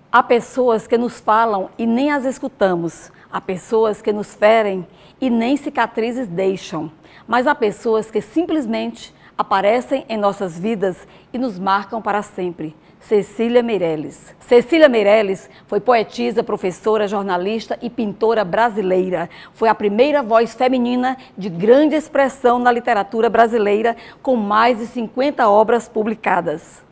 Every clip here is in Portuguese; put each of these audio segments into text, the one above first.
Há pessoas que nos falam e nem as escutamos. Há pessoas que nos ferem e nem cicatrizes deixam. Mas há pessoas que simplesmente aparecem em nossas vidas e nos marcam para sempre. Cecília Meirelles. Cecília Meirelles foi poetisa, professora, jornalista e pintora brasileira. Foi a primeira voz feminina de grande expressão na literatura brasileira, com mais de 50 obras publicadas.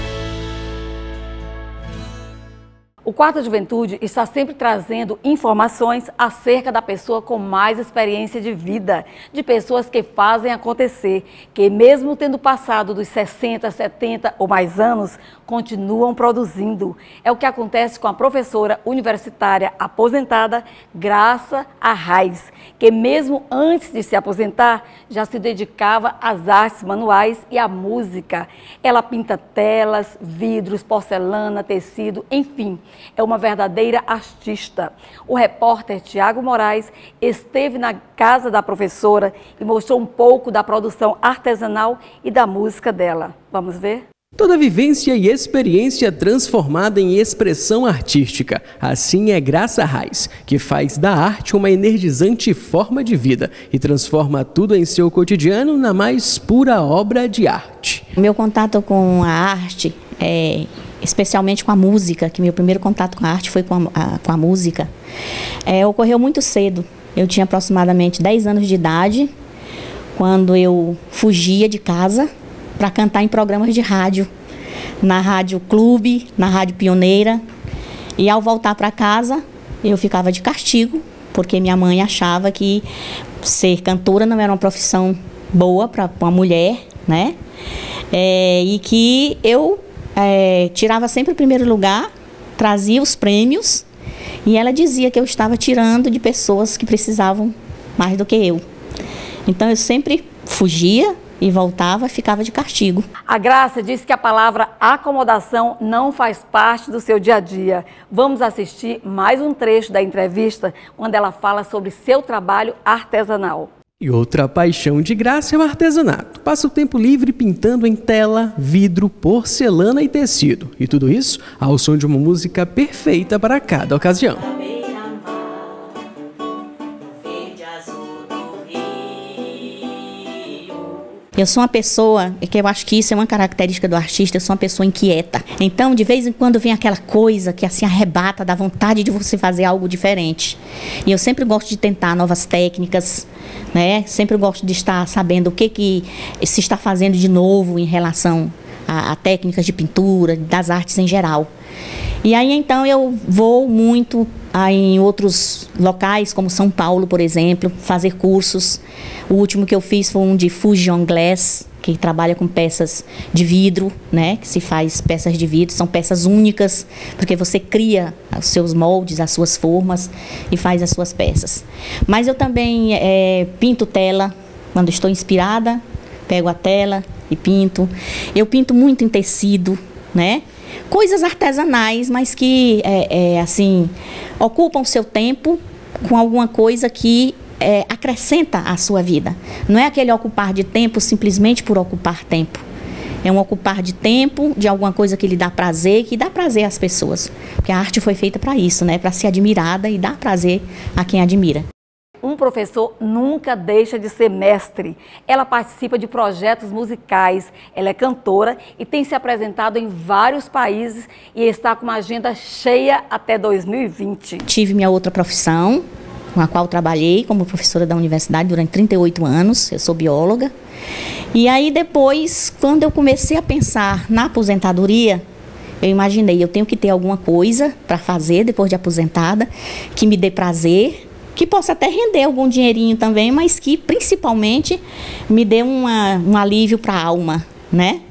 O Quarto Juventude está sempre trazendo informações acerca da pessoa com mais experiência de vida, de pessoas que fazem acontecer, que mesmo tendo passado dos 60, 70 ou mais anos, continuam produzindo. É o que acontece com a professora universitária aposentada Graça Arraes, que mesmo antes de se aposentar, já se dedicava às artes manuais e à música. Ela pinta telas, vidros, porcelana, tecido, enfim. É uma verdadeira artista. O repórter Tiago Moraes esteve na casa da professora e mostrou um pouco da produção artesanal e da música dela. Vamos ver? Toda vivência e experiência transformada em expressão artística. Assim é Graça Arraes, que faz da arte uma energizante forma de vida e transforma tudo em seu cotidiano na mais pura obra de arte. Meu contato com a arte especialmente com a música, que meu primeiro contato com a arte foi com a música, ocorreu muito cedo. Eu tinha aproximadamente 10 anos de idade, quando eu fugia de casa para cantar em programas de rádio, na Rádio Clube, na Rádio Pioneira. E ao voltar para casa, eu ficava de castigo, porque minha mãe achava que ser cantora não era uma profissão boa para uma mulher, né? E que eu tirava sempre o primeiro lugar, trazia os prêmios, e ela dizia que eu estava tirando de pessoas que precisavam mais do que eu. Então eu sempre fugia e voltava, ficava de castigo. A Graça disse que a palavra acomodação não faz parte do seu dia a dia. Vamos assistir mais um trecho da entrevista, quando ela fala sobre seu trabalho artesanal. E outra paixão de Graça é o artesanato. Passa o tempo livre pintando em tela, vidro, porcelana e tecido. E tudo isso ao som de uma música perfeita para cada ocasião. Eu sou uma pessoa, que eu acho que isso é uma característica do artista, eu sou uma pessoa inquieta. Então, de vez em quando vem aquela coisa que assim arrebata, dá vontade de você fazer algo diferente. E eu sempre gosto de tentar novas técnicas, né? Sempre gosto de estar sabendo o que se está fazendo de novo em relação a técnicas de pintura, das artes em geral. E aí, então, eu vou muito em outros locais, como São Paulo, por exemplo, fazer cursos. O último que eu fiz foi um de Fusion Glass, que trabalha com peças de vidro, né? Que se faz peças de vidro, são peças únicas, porque você cria os seus moldes, as suas formas e faz as suas peças. Mas eu também pinto tela, quando estou inspirada, pego a tela e pinto. Eu pinto muito em tecido, né? Coisas artesanais, mas que, assim, ocupam seu tempo com alguma coisa que acrescenta à sua vida. Não é aquele ocupar de tempo simplesmente por ocupar tempo. É um ocupar de tempo de alguma coisa que lhe dá prazer, que dá prazer às pessoas. Porque a arte foi feita para isso, né? Para ser admirada e dar prazer a quem admira. Um professor nunca deixa de ser mestre. Ela participa de projetos musicais, ela é cantora e tem se apresentado em vários países e está com uma agenda cheia até 2020. Tive minha outra profissão, com a qual trabalhei como professora da universidade durante 38 anos, eu sou bióloga. E aí depois, quando eu comecei a pensar na aposentadoria, eu imaginei, eu tenho que ter alguma coisa para fazer depois de aposentada, que me dê prazer, que possa até render algum dinheirinho também, mas que principalmente me dê um alívio para a alma, né?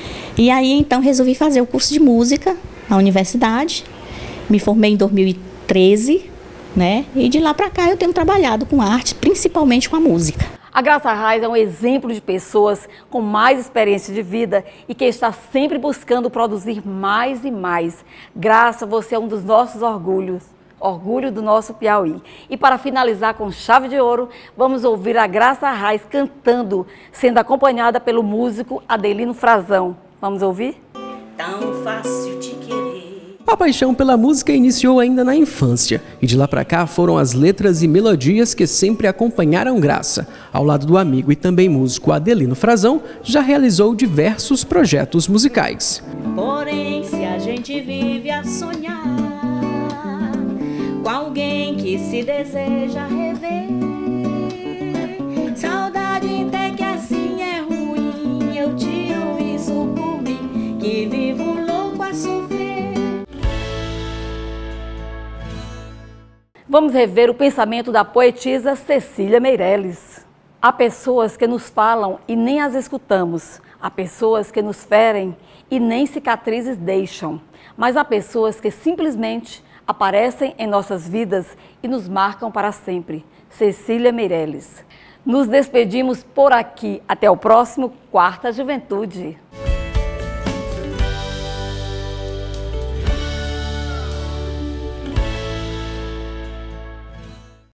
E aí então resolvi fazer o curso de música na universidade, me formei em 2013, né? E de lá para cá eu tenho trabalhado com arte, principalmente com a música. A Graça Arraes é um exemplo de pessoas com mais experiência de vida e que está sempre buscando produzir mais e mais. Graça, você é um dos nossos orgulhos. Orgulho do nosso Piauí. E para finalizar com chave de ouro, vamos ouvir a Graça Arraes cantando, sendo acompanhada pelo músico Adelino Frazão. Vamos ouvir? Tão fácil de querer. A paixão pela música iniciou ainda na infância e de lá pra cá foram as letras e melodias que sempre acompanharam Graça. Ao lado do amigo e também músico Adelino Frazão, já realizou diversos projetos musicais. Porém, se a gente vive a sonhar com alguém que se deseja rever, saudade até que assim é ruim, eu tiro isso por mim, que vivo louco a sofrer. Vamos rever o pensamento da poetisa Cecília Meirelles. Há pessoas que nos falam e nem as escutamos. Há pessoas que nos ferem e nem cicatrizes deixam. Mas há pessoas que simplesmente aparecem em nossas vidas e nos marcam para sempre. Cecília Meirelles. Nos despedimos por aqui. Até o próximo Quarta Juventude.